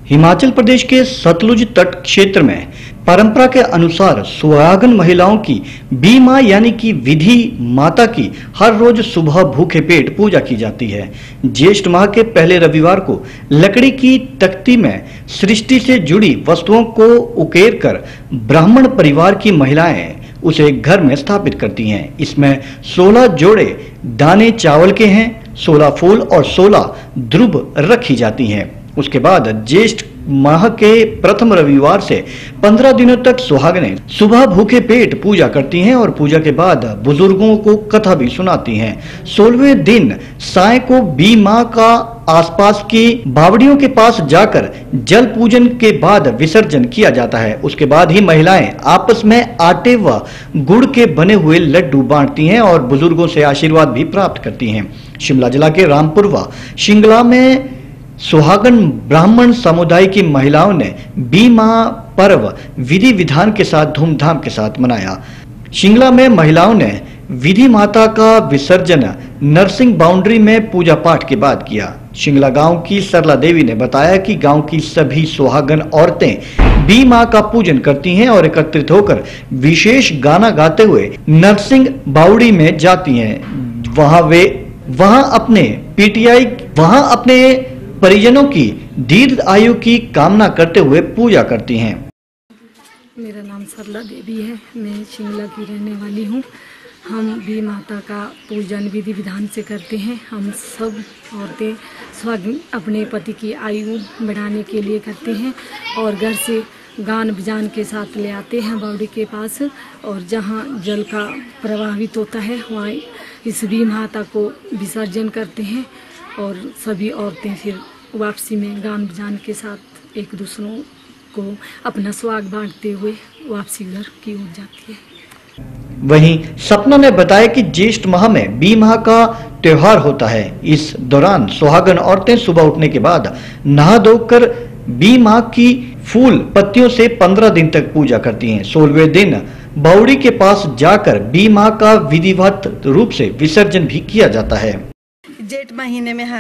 हिमाचल प्रदेश के सतलुज तट क्षेत्र में परंपरा के अनुसार सुहागन महिलाओं की बीमा यानी कि विधि माता की हर रोज सुबह भूखे पेट पूजा की जाती है। ज्येष्ठ माह के पहले रविवार को लकड़ी की तख्ती में सृष्टि से जुड़ी वस्तुओं को उकेर कर ब्राह्मण परिवार की महिलाएं उसे घर में स्थापित करती हैं। इसमें 16 जोड़े दाने चावल के हैं, 16 फूल और 16 ध्रुव रखी जाती हैं। उसके बाद ज्येष्ठ माह के प्रथम रविवार से 15 दिनों तक सुहागनें सुबह भूखे पेट पूजा करती हैं और पूजा के बाद बुजुर्गों को कथा भी सुनाती हैं। 16वें दिन साय को बी माँ का आसपास की बावड़ियों के पास जाकर जल पूजन के बाद विसर्जन किया जाता है। उसके बाद ही महिलाएं आपस में आटे व गुड़ के बने हुए लड्डू बांटती हैं और बुजुर्गों से आशीर्वाद भी प्राप्त करती हैं। शिमला जिला के रामपुर व शिंगला में सुहागन ब्राह्मण समुदाय की महिलाओं ने बी माँ पर्व विधि विधान के साथ धूमधाम के साथ मनाया। शिंगला में महिलाओं ने विधि माता का विसर्जन नरसिंह बाउंड्री में पूजा पाठ के बाद किया। शिंगला गांव की सरला देवी ने बताया कि गांव की सभी सुहागन औरतें बी माँ का पूजन करती हैं और एकत्रित होकर विशेष गाना गाते हुए नरसिंह बाउंड्री में जाती हैं। वहां अपने परिजनों की दीर्घ आयु की कामना करते हुए पूजा करती हैं। मेरा नाम सरला देवी है, मैं शिमला की रहने वाली हूँ। हम भी माता का पूजन विधि विधान से करते हैं। हम सब औरतें सुहागिन अपने पति की आयु बढ़ाने के लिए करते हैं और घर से गान बजान के साथ ले आते हैं बावड़ी के पास, और जहाँ जल का प्रवाहित होता है वहाँ इस भी माता को विसर्जन करते हैं और सभी औरतें फिर वापसी में गान बजान के साथ एक दूसरों को अपना स्वागत बांटते हुए वापसी घर की ओर जाती है। वहीं सपना ने बताया कि ज्येष्ठ माह में बी माह का त्योहार होता है। इस दौरान सुहागन औरतें सुबह उठने के बाद नहा धोकर बी माह की फूल पत्तियों से 15 दिन तक पूजा करती हैं। 16वें दिन बावड़ी के पास जाकर बी माह का विधिवत रूप से विसर्जन भी किया जाता है। जेठ महीने में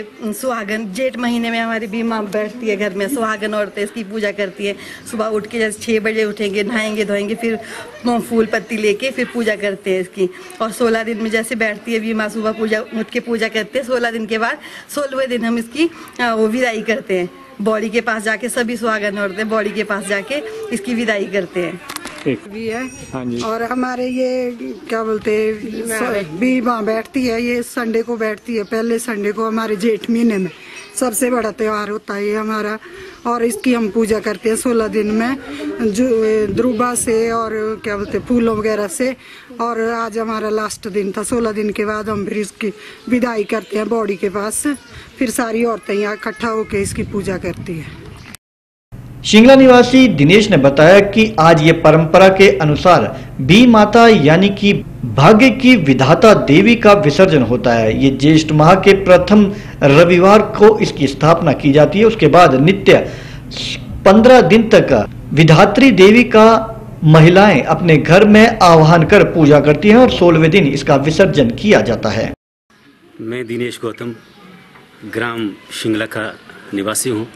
हमारी बी माँ बैठती है घर में। सुहागन औरतें इसकी पूजा करती है। सुबह उठ के जैसे 6 बजे उठेंगे, नहाएंगे धोएंगे, फिर फूल पत्ती लेके फिर पूजा करते हैं इसकी। और 16 दिन में जैसे बैठती है बी माँ, सुबह उठ के पूजा करते हैं। 16 दिन के बाद 16वें दिन हम इसकी वो विदाई करते हैं। बॉडी के पास जाके सभी सुहागन औरतें बॉडी के पास जाके इसकी विदाई करते हैं। भी है। हाँ जी। और हमारे ये क्या बोलते हैं बी माँ बैठती है, ये संडे को बैठती है। पहले संडे को हमारे जेठ महीने में सबसे बड़ा त्योहार होता है ये हमारा, और इसकी हम पूजा करते हैं 16 दिन में जो ध्रुवा से और क्या बोलते हैं फूलों वगैरह से। और आज हमारा लास्ट दिन था। 16 दिन के बाद हम फिर इसकी विदाई करते हैं बॉडी के पास। फिर सारी औरतें यहाँ इकट्ठा होकर इसकी पूजा करती है। शिंगला निवासी दिनेश ने बताया कि आज ये परंपरा के अनुसार बी माता यानी कि भाग्य की विधाता देवी का विसर्जन होता है। ये ज्येष्ठ माह के प्रथम रविवार को इसकी स्थापना की जाती है। उसके बाद नित्य 15 दिन तक विधात्री देवी का महिलाएं अपने घर में आह्वान कर पूजा करती हैं और 16वें दिन इसका विसर्जन किया जाता है। मैं दिनेश गौतम ग्राम शिंगला का निवासी हूँ।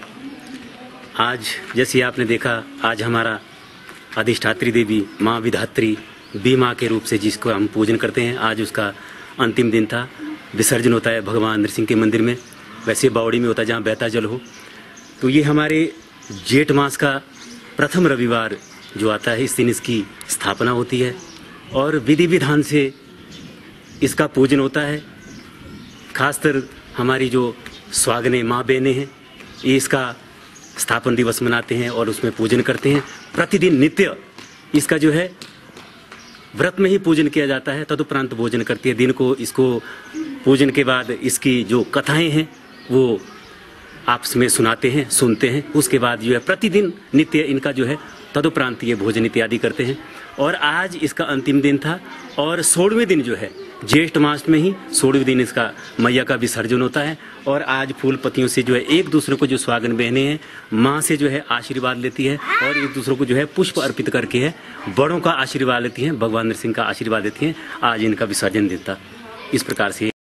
आज जैसे आपने देखा, आज हमारा अधिष्ठात्री देवी माँ विधात्री बी माँ के रूप से जिसको हम पूजन करते हैं, आज उसका अंतिम दिन था। विसर्जन होता है भगवान नरसिंह के मंदिर में, वैसे बावड़ी में होता है जहाँ बहता जल हो। तो ये हमारे जेठ मास का प्रथम रविवार जो आता है, इस दिन इसकी स्थापना होती है और विधि विधान से इसका पूजन होता है। खासकर हमारी जो सुहागनें माँ बहनें हैं, ये इसका स्थापन दिवस मनाते हैं और उसमें पूजन करते हैं। प्रतिदिन नित्य इसका जो है व्रत में ही पूजन किया जाता है, तदुपरांत भोजन करती है। दिन को इसको पूजन के बाद इसकी जो कथाएं हैं वो आपस में सुनाते हैं, सुनते हैं। उसके बाद जो है प्रतिदिन नित्य इनका जो है तदुपरांत ये भोजन इत्यादि करते हैं। और आज इसका अंतिम दिन था और 16वें दिन जो है ज्येष्ठ मास में ही 16वें दिन इसका मैया का विसर्जन होता है। और आज फूल पत्तियों से जो है एक दूसरे को जो सुहागन बहनें हैं माँ से जो है आशीर्वाद लेती है और एक दूसरे को जो है पुष्प अर्पित करके है बड़ों का आशीर्वाद लेती हैं, भगवान नरसिंह का आशीर्वाद लेती हैं। आज इनका विसर्जन देता इस प्रकार से।